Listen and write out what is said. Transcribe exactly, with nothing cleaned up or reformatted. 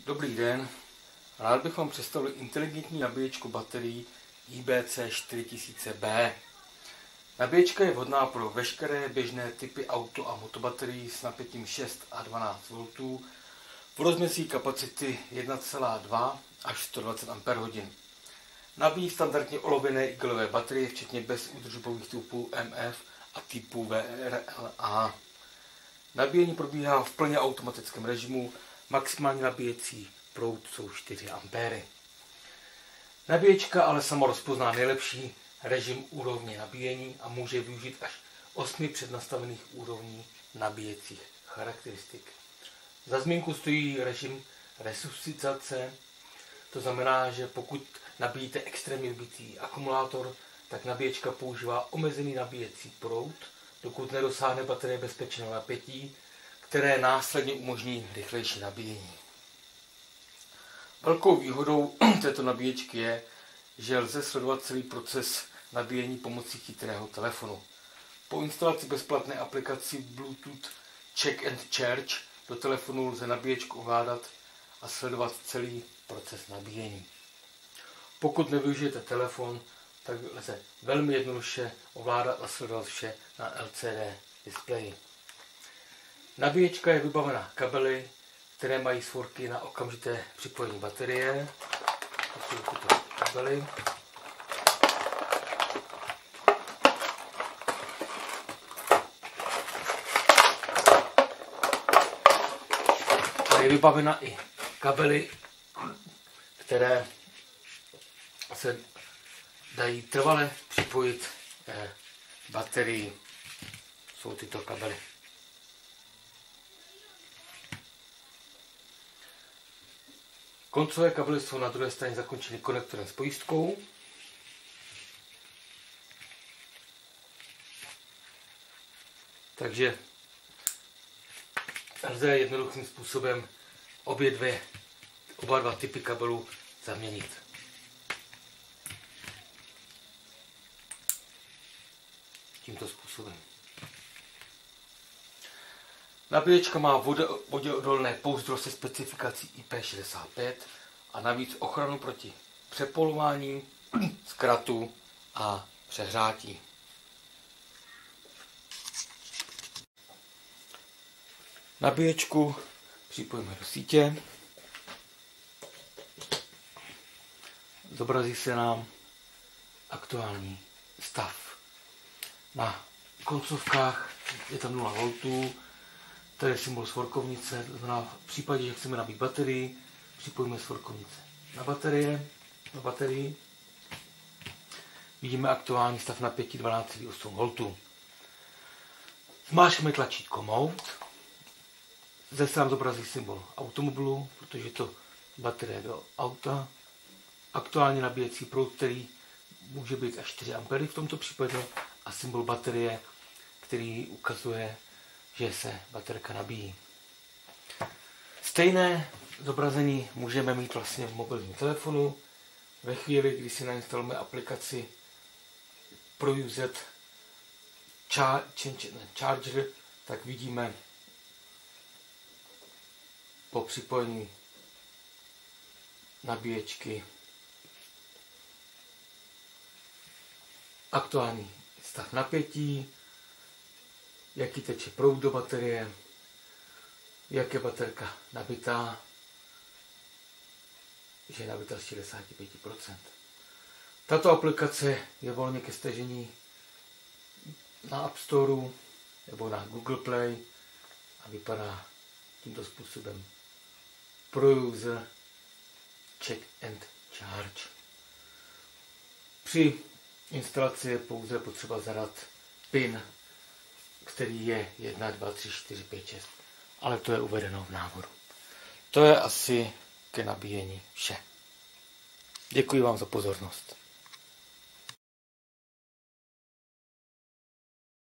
Dobrý den, rád bych vám představil inteligentní nabíječku baterií I B C čtyři tisíce B. Nabíječka je vhodná pro veškeré běžné typy auto a motobaterií s napětím šest a dvanáct voltů v rozměří kapacity jedna celá dva až sto dvacet ampérhodin. Nabíjí standardně olověné igelové baterie, včetně bezúdržbových typů M F a typů V R L A. Nabíjení probíhá v plně automatickém režimu, maximální nabíjecí proud jsou čtyři ampéry. Nabíječka ale sama rozpozná nejlepší režim úrovně nabíjení a může využít až osmi přednastavených úrovní nabíjecích charakteristik. Za zmínku stojí režim resuscitace, to znamená, že pokud nabíjíte extrémně vybitý akumulátor, tak nabíječka používá omezený nabíjecí proud, dokud nedosáhne baterie bezpečného napětí, které následně umožní rychlejší nabíjení. Velkou výhodou této nabíječky je, že lze sledovat celý proces nabíjení pomocí chytrého telefonu. Po instalaci bezplatné aplikaci Bluetooth Check and Charge do telefonu lze nabíječku ovládat a sledovat celý proces nabíjení. Pokud nevyužijete telefon, tak lze velmi jednoduše ovládat a sledovat vše na L C D displeji. Nabíječka je vybavena kabely, které mají svorky na okamžité připojení baterie. To jsou tyto kabely. A je vybavena i kabely, které se dají trvale připojit eh, baterii. Jsou tyto kabely. Koncové kabely jsou na druhé straně zakončeny konektorem s pojistkou. Takže lze jednoduchým způsobem obě dvě, oba dva typy kabelů zaměnit. Tímto způsobem. Nabíječka má voděodolné pouzdro se specifikací I P šedesát pět a navíc ochranu proti přepolování, zkratu a přehřátí. Nabíječku připojíme do sítě. Zobrazí se nám aktuální stav. Na koncovkách je tam nula voltů. Tady je symbol svorkovnice, to znamená v případě, že chceme nabít baterii, připojíme svorkovnice na baterie, na baterii. Vidíme aktuální stav napětí dvanáct celá osm voltů. Zmáčkneme tlačítko Mode. Zde se nám zobrazí symbol automobilu, protože je to baterie do auta. Aktuální nabíjecí proud, který může být až čtyři ampéry v tomto případě, a symbol baterie, který ukazuje, že se baterka nabíjí. Stejné zobrazení můžeme mít vlastně v mobilním telefonu. Ve chvíli, kdy si nainstalujeme aplikaci ProUZ Charger, tak vidíme po připojení nabíječky aktuální stav napětí, jaký teče proud do baterie, jak je baterka nabitá, že je nabitá z šedesát pět procent. Tato aplikace je volně ke stažení na App Store nebo na Google Play a vypadá tímto způsobem. ProUZ Check and Charge. Při instalaci je pouze potřeba zadat PIN, který je jedna, dva, tři, čtyři, pět, šest, ale to je uvedeno v návodu. To je asi ke nabíjení vše. Děkuji vám za pozornost.